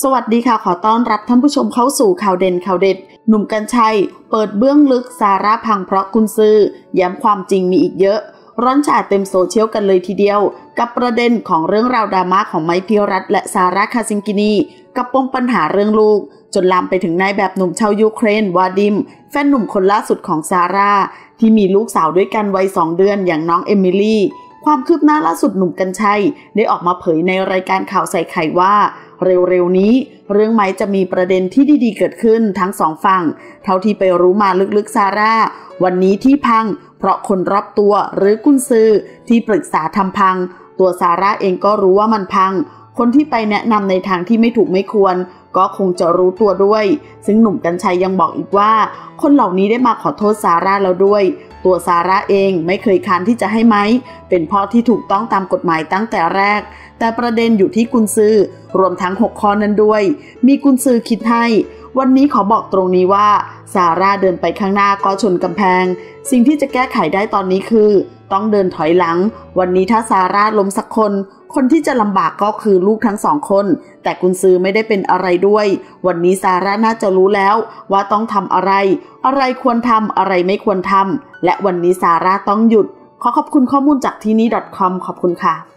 สวัสดีค่ะขอต้อนรับท่านผู้ชมเข้าสู่ข่าวเด่นข่าวเด็ดหนุ่มกรรชัยเปิดเบื้องลึกซาร่าพังเพราะกุนซือย้ำความจริงมีอีกเยอะร้อนฉาเต็มโซเชียลกันเลยทีเดียวกับประเด็นของเรื่องราวดราม่าของไมค์พิรัตน์และซาร่าคาซิงกินีกับปมปัญหาเรื่องลูกจนลามไปถึงนายแบบหนุ่มชาวยูเครนวาดิมแฟนหนุ่มคนล่าสุดของซาร่าที่มีลูกสาวด้วยกันวัย2 เดือนอย่างน้องเอมิลี่ความคืบหน้าล่าสุดหนุ่มกรรชัยได้ออกมาเผยในรายการข่าวใส่ไข่ว่าเร็วๆนี้เรื่องไม้จะมีประเด็นที่ดีๆเกิดขึ้นทั้งสองฝั่งเท่าที่ไปรู้มาลึกๆซาร่าวันนี้ที่พังเพราะคนรอบตัวหรือกุนซือที่ปรึกษาทำพังตัวซาร่าเองก็รู้ว่ามันพังคนที่ไปแนะนำในทางที่ไม่ถูกไม่ควรก็คงจะรู้ตัวด้วยซึ่งหนุ่มกรรชัยยังบอกอีกว่าคนเหล่านี้ได้มาขอโทษซาร่าแล้วด้วยตัวซาร่าเองไม่เคยค้านที่จะให้ไม้เป็นพ่อที่ถูกต้องตามกฎหมายตั้งแต่แรกแต่ประเด็นอยู่ที่กุนซือรวมทั้ง6 ข้อนั้นด้วยมีกุนซือคิดให้วันนี้ขอบอกตรงนี้ว่าซาร่าเดินไปข้างหน้าก็ชนกำแพงสิ่งที่จะแก้ไขได้ตอนนี้คือต้องเดินถอยหลังวันนี้ถ้าซาร่าล้มสักคนที่จะลำบากก็คือลูกทั้ง2 คนแต่กุนซือไม่ได้เป็นอะไรด้วยวันนี้ซาร่าน่าจะรู้แล้วว่าต้องทำอะไรควรทำอะไรไม่ควรทำและวันนี้ซาร่าต้องหยุดขอบคุณข้อมูลจากที่นี่ .com ขอบคุณค่ะ